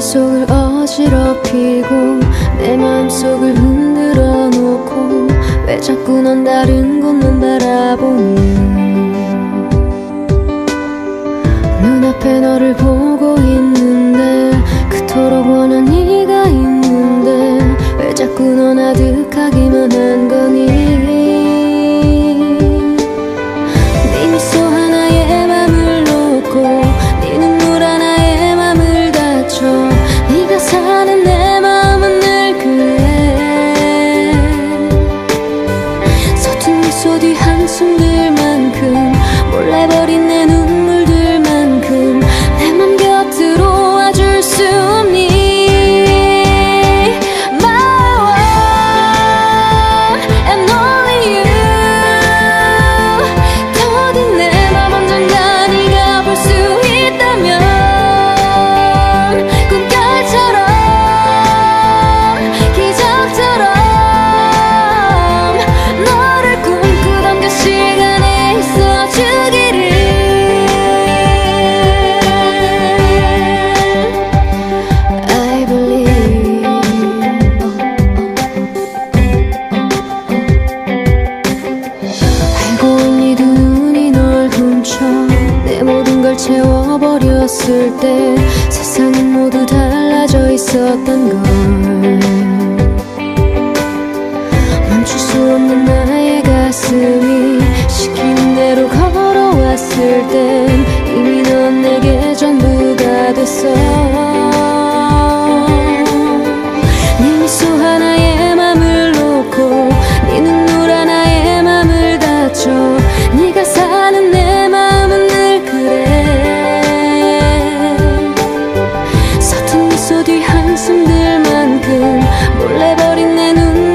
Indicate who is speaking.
Speaker 1: 속을 어지럽히고 내 마음속을 흔들어 놓고 왜 자꾸 넌 다른 곳만 바라보니 눈앞에 너를 보고 있는데 그토록 원한 네가 있는데 왜 자꾸 넌 아득하기만 한 거니 네 미소 하나에 맘을 놓고 네 눈물 하나에 맘을 다쳐 네가 사는 내 마음은 늘 그래 서툰 미소 뒤 한숨들만큼 몰래 버린 내 눈물들만큼 내 맘 곁으로 와줄 수 없니 채워버렸을 때 세상은 모두 달라져 있었던 걸 멈출 수 없는 나의 가슴이 시키는 대로 걸어왔을 땐 이미 넌 내게 전부가 됐어 네 미소 하나에 맘을 놓고 네 눈물 하나에 맘을 다쳐 네가 사는 내 마음은 늘 그래 서툰 미소 뒤 한숨들만큼 몰래 버린 내 눈